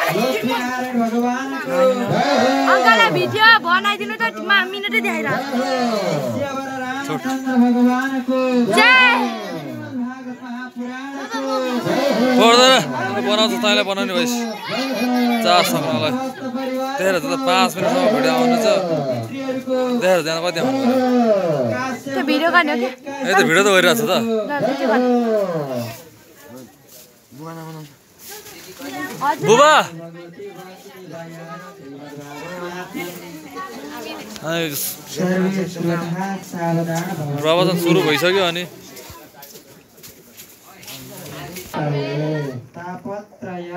लक्ष्मीनारायण भगवानको अंकललाई भिडियो बनाइदिनु त मिनेटै देखाइरा शिववर रामचन्द्र भगवानको जय भागवत महापुराणको पर्दैन बनाउँछ तैँले बनाउने भइस चार सम्मलाई तेह्र त 5 मिनेटसम्म भिडियो आउनु छ तेह्र जान कति आउनु त्यो भिडियो गर्ने हो कि ए त भिडियो त गरिरहेको छ त बुबा प्रवचन सुरु भइसक्यो अनि तापत्रय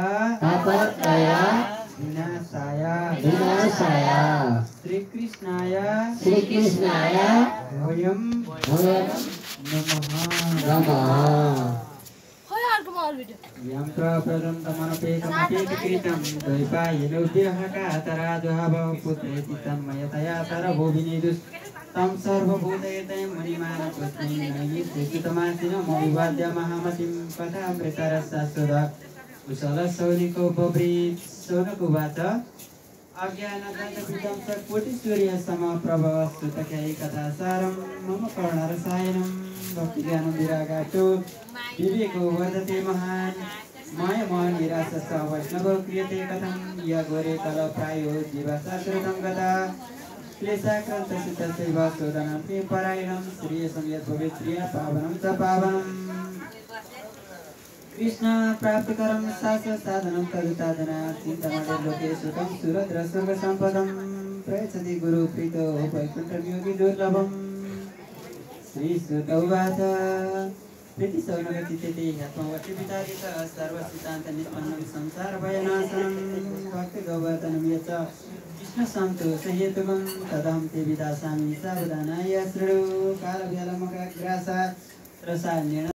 विनाशाय श्रीकृष्णाय वयं नमः यं प्रप्रदन्तमनपेकमपेककृतं द्वैपायनोऽभ्यहकातराजुहवः पुत्रेति तन्मयतया सर्वभूविनेदुस् तं सर्वभूतयतयं मणिमानकृष्णं नैमित्रिकृतमासिनो मविवाद्य महामतिं कथामृतरसास्वदा कुशलसौनिको बब्रीत् सौनकुवाच अज्ञानगन्तपितं कोटिसूर्यसमप्रभवस्तुतकै कथासारं मम कर्णरसायनं भक्तिज्ञानं विरागाचो विवेको वर्धते महान् मायमान निराशश्च वैष्णवो क्रियते कथं यगोरे कलप्रायो जीवशास्त्रतं गता क्लेशाक्रान्तसितसैव शोधनं ते परायणं श्रियसं यत् भवेत् श्रियपावनं च पावनम् कृष्ण प्राप्तिकरं साधनं तदुतादना चिन्तमणे लोके सुखं सुरद्रस्वर्गसम्पदं प्रयच्छति गुरुप्रीतो वैकुण्ठयोगी दुर्लभं श्रीसुत उवाच प्रीतिसौनगचिते ह्यत्मवटिवितादित सर्वसिद्धान्तनिष्पन्नं संसारभयनाशनं भक्तिगौवर्धनं यच्च कृष्णसन्तोषहेतुकं तदहं ते विदास्यामि सावधानाय शृणु कालव्यलमग्रासा रसायनेन